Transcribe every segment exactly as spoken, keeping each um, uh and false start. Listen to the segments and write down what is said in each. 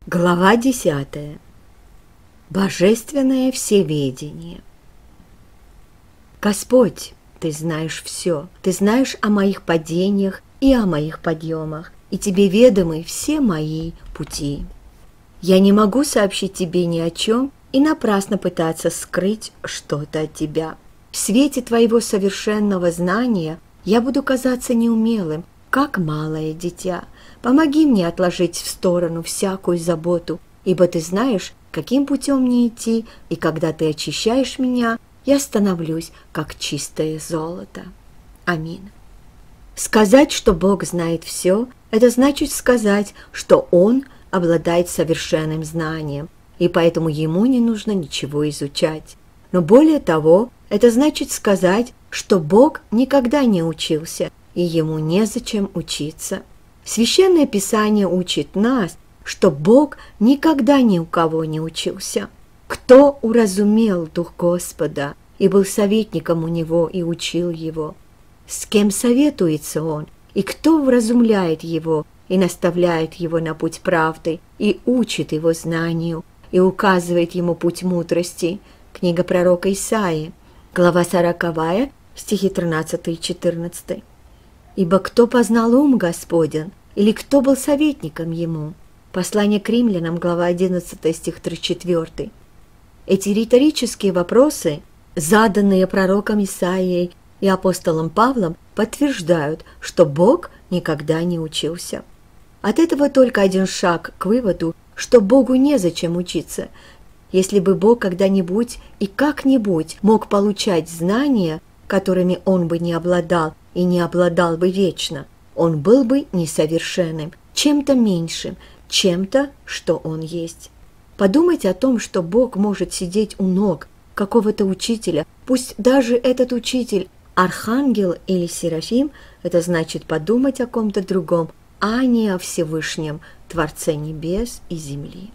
Глава десятая. Божественное всеведение. Господь, Ты знаешь все, Ты знаешь о моих падениях и о моих подъемах, и Тебе ведомы все мои пути. Я не могу сообщить Тебе ни о чем и напрасно пытаться скрыть что-то от Тебя. В свете Твоего совершенного знания я буду казаться неумелым, как малое дитя. Помоги мне отложить в сторону всякую заботу, ибо Ты знаешь, каким путем мне идти, и когда Ты очищаешь меня, я становлюсь, как чистое золото. Аминь. Сказать, что Бог знает все, это значит сказать, что Он обладает совершенным знанием, и поэтому Ему не нужно ничего изучать. Но более того, это значит сказать, что Бог никогда не учился, и Ему незачем учиться. Священное Писание учит нас, что Бог никогда ни у кого не учился. Кто уразумел Дух Господа и был советником у Него и учил Его? С кем советуется Он, и кто вразумляет Его и наставляет Его на путь правды, и учит Его знанию, и указывает Ему путь мудрости? Книга пророка Исаии, глава сороковая, стихи тринадцатый и четырнадцатый. «Ибо кто познал ум Господен, или кто был советником Ему?» Послание к Римлянам, глава одиннадцатая, стих тридцать четвёртый. Эти риторические вопросы, заданные пророком Исаией и апостолом Павлом, подтверждают, что Бог никогда не учился. От этого только один шаг к выводу, что Богу незачем учиться. Если бы Бог когда-нибудь и как-нибудь мог получать знания, которыми Он бы не обладал и не обладал бы вечно, Он был бы несовершенным, чем-то меньшим, чем-то, что Он есть. Подумайте о том, что Бог может сидеть у ног какого-то учителя, пусть даже этот учитель архангел или серафим, это значит подумать о ком-то другом, а не о Всевышнем, Творце небес и земли.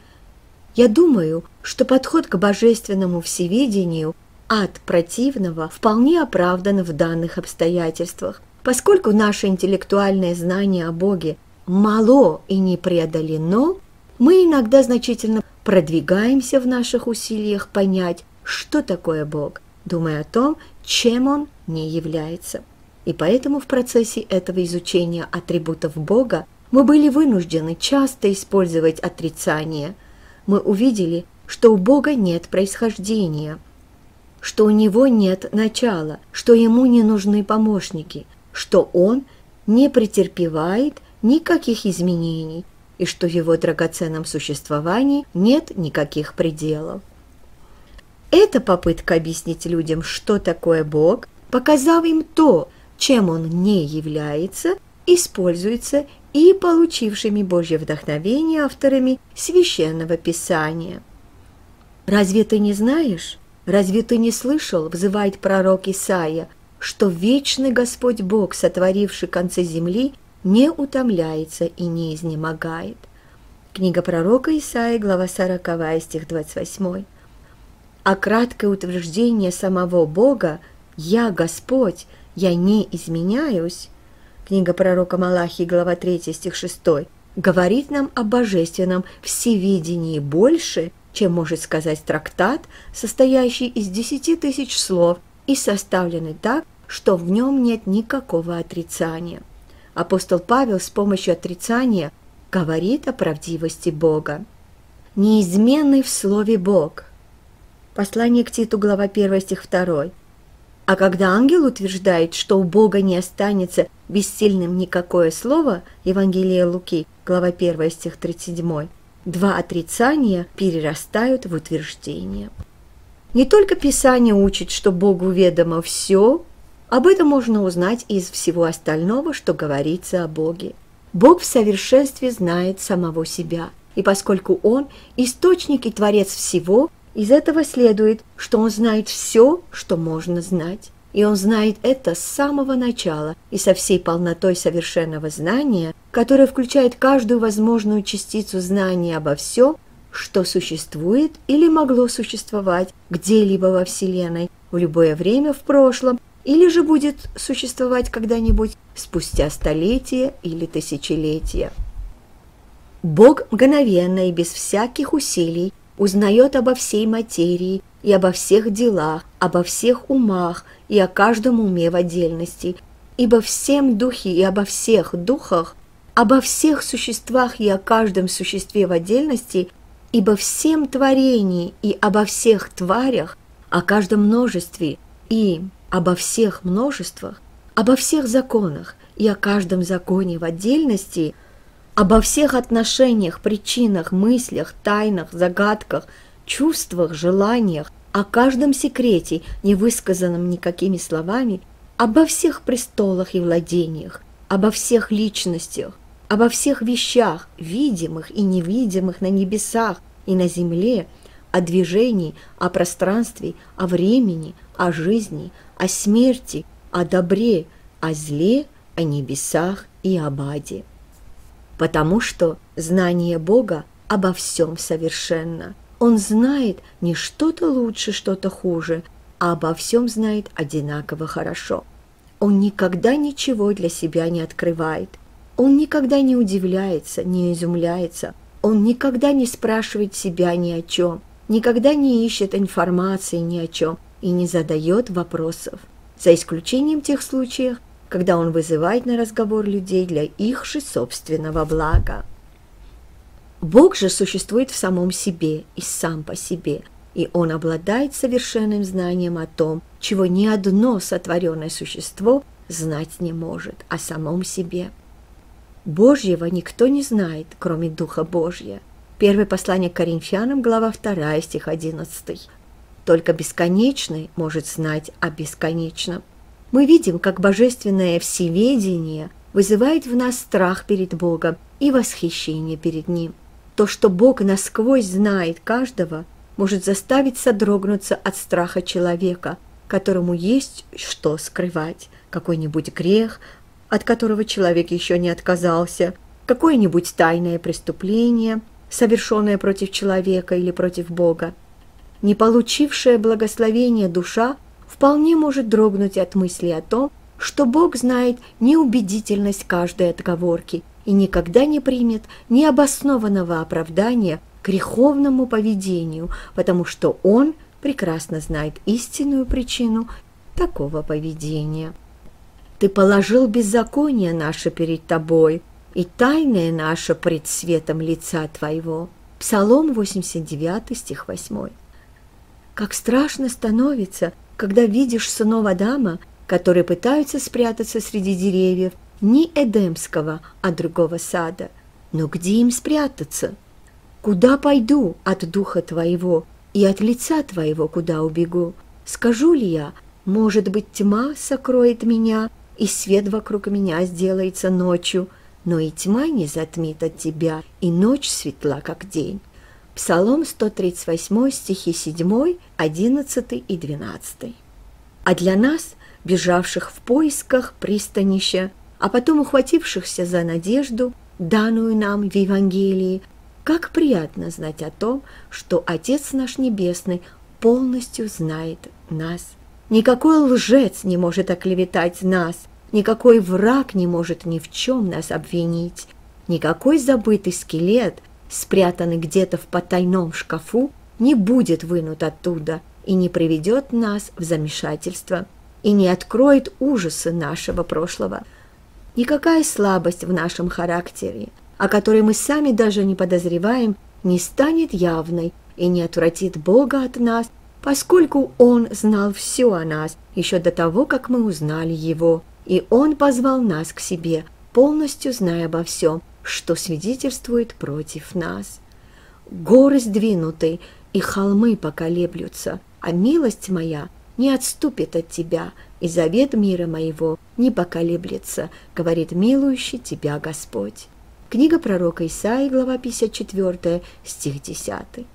Я думаю, что подход к божественному всеведению от противного вполне оправдан в данных обстоятельствах, поскольку наше интеллектуальное знание о Боге мало и не преодолено, мы иногда значительно продвигаемся в наших усилиях понять, что такое Бог, думая о том, чем Он не является. И поэтому в процессе этого изучения атрибутов Бога мы были вынуждены часто использовать отрицание. Мы увидели, что у Бога нет происхождения, что у Него нет начала, что Ему не нужны помощники, что Он не претерпевает никаких изменений и что в Его драгоценном существовании нет никаких пределов. Эта попытка объяснить людям, что такое Бог, показав им то, чем Он не является, используется и получившими Божье вдохновение авторами Священного Писания. «Разве ты не знаешь, разве ты не слышал, — взывает пророк Исаия, — что вечный Господь Бог, сотворивший концы земли, не утомляется и не изнемогает?» Книга пророка Исаии, глава сороковая, стих двадцать восьмой. А краткое утверждение самого Бога «Я Господь, я не изменяюсь» Книга пророка Малахии, глава третья, стих шестой, говорит нам о божественном всеведении больше, чем может сказать трактат, состоящий из десяти тысяч слов и составленный так, что в нем нет никакого отрицания. Апостол Павел с помощью отрицания говорит о правдивости Бога. Неизменный в слове Бог. Послание к Титу, глава первая, стих второй. А когда ангел утверждает, что у Бога не останется бессильным никакое слово, Евангелие Луки, глава первая, стих тридцать седьмой, два отрицания перерастают в утверждение. Не только Писание учит, что Богу ведомо все, об этом можно узнать из всего остального, что говорится о Боге. Бог в совершенстве знает самого себя, и поскольку Он – источник и творец всего, из этого следует, что Он знает все, что можно знать. И Он знает это с самого начала и со всей полнотой совершенного знания, которое включает каждую возможную частицу знания обо всем, что существует или могло существовать где-либо во Вселенной в любое время в прошлом, или же будет существовать когда-нибудь спустя столетия или тысячелетия. Бог мгновенно и без всяких усилий узнает обо всей материи и обо всех делах, обо всех умах и о каждом уме в отдельности, ибо всем духе и обо всех духах, обо всех существах и о каждом существе в отдельности, ибо всем творении и обо всех тварях, о каждом множестве и обо всех множествах, обо всех законах и о каждом законе в отдельности, обо всех отношениях, причинах, мыслях, тайнах, загадках, чувствах, желаниях, о каждом секрете, не высказанном никакими словами, обо всех престолах и владениях, обо всех личностях, обо всех вещах, видимых и невидимых на небесах и на земле, о движении, о пространстве, о времени, о жизни, о смерти, о добре, о зле, о небесах и об аде. Потому что знание Бога обо всем совершенно. Он знает не что-то лучше, что-то хуже, а обо всем знает одинаково хорошо. Он никогда ничего для себя не открывает. Он никогда не удивляется, не изумляется. Он никогда не спрашивает себя ни о чем, никогда не ищет информации ни о чем и не задает вопросов, за исключением тех случаев, когда он вызывает на разговор людей для их же собственного блага. Бог же существует в самом себе и сам по себе, и Он обладает совершенным знанием о том, чего ни одно сотворенное существо знать не может о самом себе. Божьего никто не знает, кроме Духа Божия. Первое послание к Коринфянам, глава вторая, стих одиннадцатый. Только бесконечный может знать о бесконечном. Мы видим, как божественное всеведение вызывает в нас страх перед Богом и восхищение перед Ним. То, что Бог насквозь знает каждого, может заставить содрогнуться от страха человека, которому есть что скрывать, какой-нибудь грех, от которого человек еще не отказался, какое-нибудь тайное преступление, совершенное против человека или против Бога. Не получившая благословения душа вполне может дрогнуть от мысли о том, что Бог знает неубедительность каждой отговорки и никогда не примет необоснованного оправдания греховному поведению, потому что Он прекрасно знает истинную причину такого поведения. Ты положил беззаконие наше перед Тобой, и тайное наше пред светом лица Твоего. Псалом восемьдесят девять, стих восемь. Как страшно становится, когда видишь сынов Адама, которые пытаются спрятаться среди деревьев не Эдемского, а другого сада. Но где им спрятаться? Куда пойду от духа Твоего, и от лица Твоего куда убегу? Скажу ли я, может быть, тьма сокроет меня, и свет вокруг меня сделается ночью, но и тьма не затмит от Тебя, и ночь светла, как день. Псалом сто тридцать восемь, стихи семь, одиннадцать и двенадцать. А для нас, бежавших в поисках пристанища, а потом ухватившихся за надежду, данную нам в Евангелии, как приятно знать о том, что Отец наш Небесный полностью знает нас. Никакой лжец не может оклеветать нас, никакой враг не может ни в чем нас обвинить, никакой забытый скелет, спрятанный где-то в потайном шкафу, не будет вынут оттуда и не приведет нас в замешательство, и не откроет ужасы нашего прошлого. Никакая слабость в нашем характере, о которой мы сами даже не подозреваем, не станет явной и не отвратит Бога от нас, поскольку Он знал все о нас еще до того, как мы узнали Его, и Он позвал нас к себе, полностью зная обо всем, что свидетельствует против нас. Горы сдвинуты, и холмы поколеблются, а милость моя не отступит от тебя, и завет мира моего не поколеблется, говорит милующий тебя Господь. Книга пророка Исаии, глава пятьдесят четыре, стих десятый.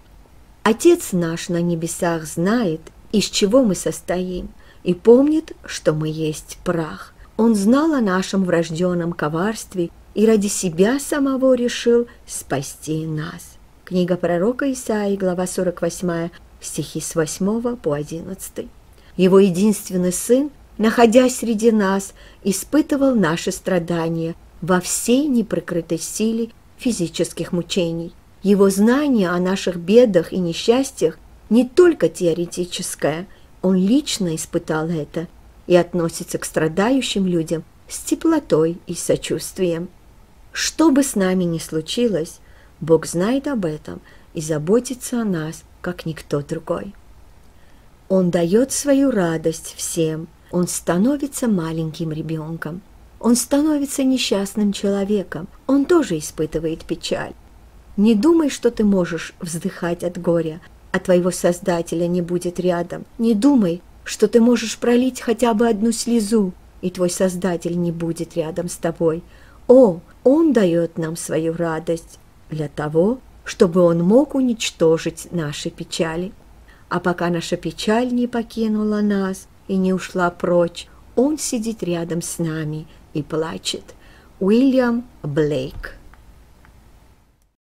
Отец наш на небесах знает, из чего мы состоим, и помнит, что мы есть прах. Он знал о нашем врожденном коварстве и ради себя самого решил спасти нас. Книга пророка Исаии, глава сорок восемь, стихи с восьмого по одиннадцатый. Его единственный сын, находясь среди нас, испытывал наши страдания во всей неприкрытой силе физических мучений. Его знание о наших бедах и несчастьях не только теоретическое, он лично испытал это и относится к страдающим людям с теплотой и сочувствием. Что бы с нами ни случилось, Бог знает об этом и заботится о нас, как никто другой. Он дает свою радость всем, он становится маленьким ребенком, он становится несчастным человеком, он тоже испытывает печаль. Не думай, что ты можешь вздыхать от горя, а твоего Создателя не будет рядом. Не думай, что ты можешь пролить хотя бы одну слезу, и твой Создатель не будет рядом с тобой. О, Он дает нам свою радость для того, чтобы Он мог уничтожить наши печали. А пока наша печаль не покинула нас и не ушла прочь, Он сидит рядом с нами и плачет. Уильям Блейк.